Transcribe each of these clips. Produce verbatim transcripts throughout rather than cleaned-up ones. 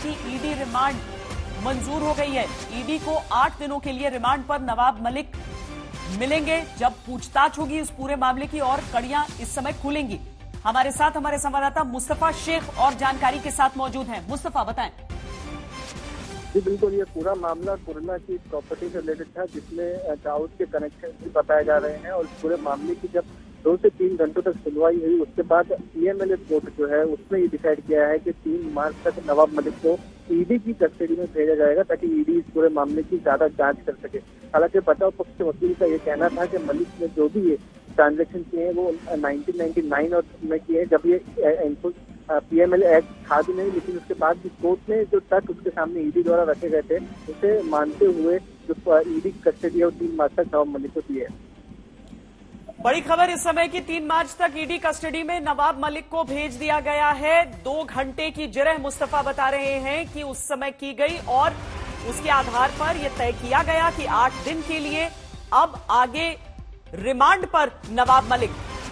की ED remand मंजूर हो गई है। ईडी को आठ दिनों के लिए रिमांड पर नवाब मलिक मिलेंगे जब पूछताछ होगी इस पूरे मामले की और कड़ियां इस समय खुलेंगी। हमारे साथ हमारे संवाददाता मुस्तफा शेख और जानकारी के साथ मौजूद हैं। मुस्तफा, बताएं। जी बिल्कुल, ये पूरा मामला कुरला की प्रॉपर्टी से रिलेटेड था, जिसमें दाऊद के कनेक्शन भी बताए जा रहे हैं। और पूरे मामले की जब दो से तीन घंटों तक सुनवाई हुई, उसके बाद पीएमएलए कोर्ट जो है उसने ये डिसाइड किया है कि तीन मार्च तक नवाब मलिक को ईडी की कस्टडी में भेजा जाएगा ताकि ईडी इस पूरे मामले की ज्यादा जांच कर सके। हालांकि बचाव पक्ष के वकील का ये कहना था कि मलिक ने जो भी ये ट्रांजेक्शन किए हैं वो नाइनटीन नाइंटी नाइन और में किए हैं, जब ये पीएमएलए एक्ट था भी नहीं, लेकिन उसके बाद भी कोर्ट ने जो तक उसके सामने ईडी द्वारा रखे गए थे उसे मानते हुए जो ईडी की कस्टडी है वो तीन मार्च तक नवाब मलिक को दी है। बड़ी खबर इस समय की, तीन मार्च तक ईडी कस्टडी में नवाब मलिक को भेज दिया गया है। दो घंटे की जिरह मुस्तफा बता रहे हैं कि उस समय की गई और उसके आधार पर यह तय किया गया कि आठ दिन के लिए अब आगे रिमांड पर नवाब मलिक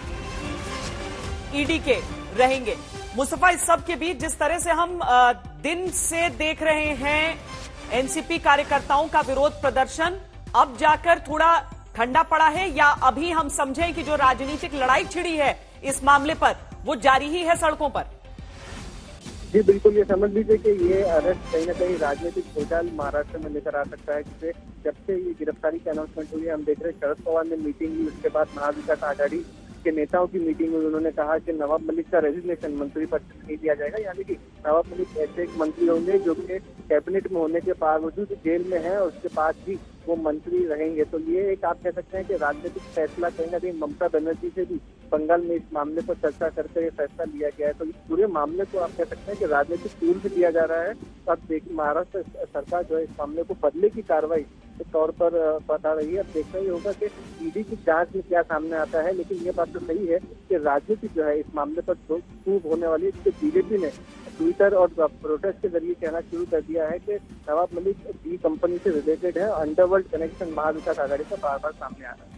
ईडी के रहेंगे। मुस्तफा, इस सब के बीच जिस तरह से हम दिन से देख रहे हैं एनसीपी कार्यकर्ताओं का विरोध प्रदर्शन, अब जाकर थोड़ा ठंडा पड़ा है या अभी हम समझें कि जो राजनीतिक लड़ाई छिड़ी है इस मामले पर वो जारी ही है सड़कों पर? जी बिल्कुल, ये समझ लीजिए कि ये अरेस्ट कहीं ना कहीं राजनीतिक भूचाल महाराष्ट्र में लेकर आ सकता है, जिससे जब से ये गिरफ्तारी की अनाउंसमेंट हुई है हम देख रहे हैं शरद पवार ने मीटिंग ली, उसके बाद महाविकास आघाड़ी के नेताओं की मीटिंग हुई। उन्होंने कहा कि नवाब मलिक का रेजिग्नेशन मंत्री पद से नहीं दिया जाएगा, यानी कि नवाब मलिक ऐसे एक मंत्री होंगे जो कि कैबिनेट में होने के बावजूद जेल में है और उसके बाद भी वो मंत्री रहेंगे। तो ये एक आप कह सकते हैं कि राजनीतिक फैसला कहीं ना कहीं ममता बनर्जी से भी बंगाल में इस मामले पर चर्चा करके ये फैसला लिया गया है। तो इस पूरे मामले को आप कह सकते हैं कि राजनीतिक टूल भी दिया जा रहा है। तो अब देखिए महाराष्ट्र सरकार जो है इस मामले को बदले की कार्रवाई के तौर पर बता रही है। अब देखना ही होगा कि ईडी की जांच में क्या सामने आता है, लेकिन ये बात तो सही है कि राजनीति जो है इस मामले पर जो खूब होने वाली है, इसके बीजेपी ने ट्विटर और प्रोटेस्ट के जरिए कहना शुरू कर दिया है कि नवाब मलिक डी कंपनी से रिलेटेड है। अंडरवर्ल्ड कनेक्शन महाविकास आघाड़ी का बार बार सामने आ रहा है।